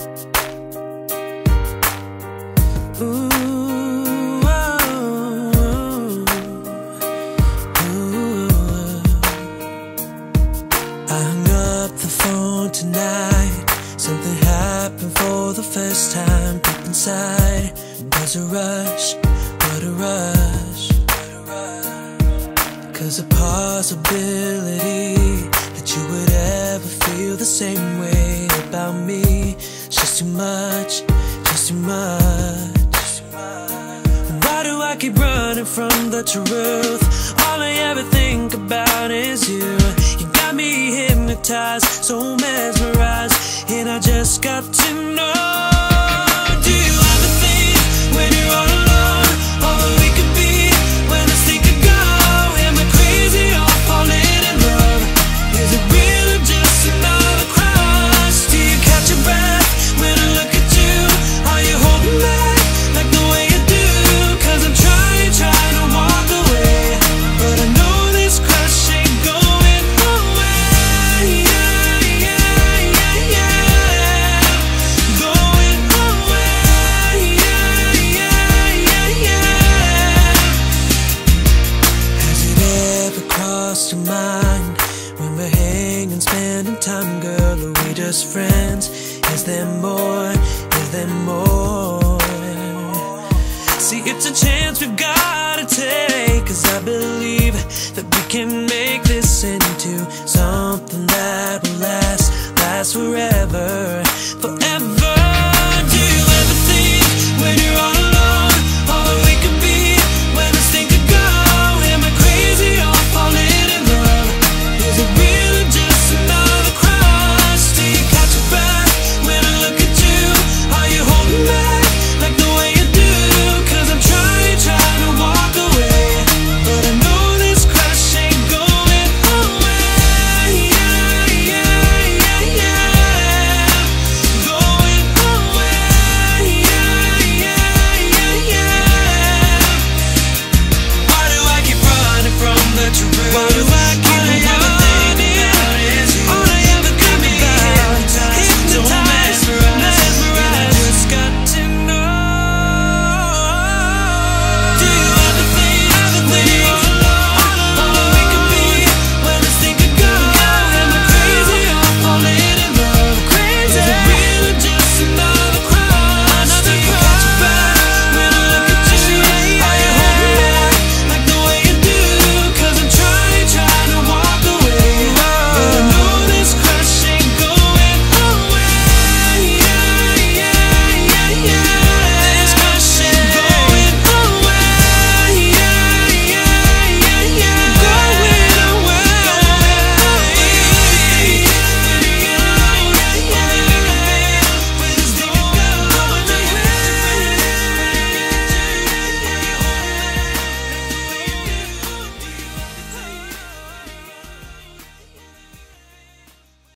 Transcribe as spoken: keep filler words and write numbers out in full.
Ooh, I hung up the phone tonight. Something happened for the first time deep inside. There's a rush, what a rush. Cause the possibility that you would ever feel the same way about me is just too much, just too much. Why do I keep running from the truth? All I ever think about is you. You got me hypnotized, so mesmerized, and I just got to know. Do you ever think when you're all alone, all that we could be, when I think of go? Am I crazy or falling in love? Is it real or just another crush? Do you catch your breath when I look at you? Are you holding back like the way you do? Cause I'm trying, trying to walk away, but I know this crush ain't going away. Yeah, yeah, yeah, yeah. Going away. Yeah, yeah, yeah, yeah. Has it ever crossed your mind, when we're hanging, spending time, girl, are we just friends? Is there more? Is there more? See, it's a chance we've gotta take, cause I believe that we can make this into something that will last, last forever.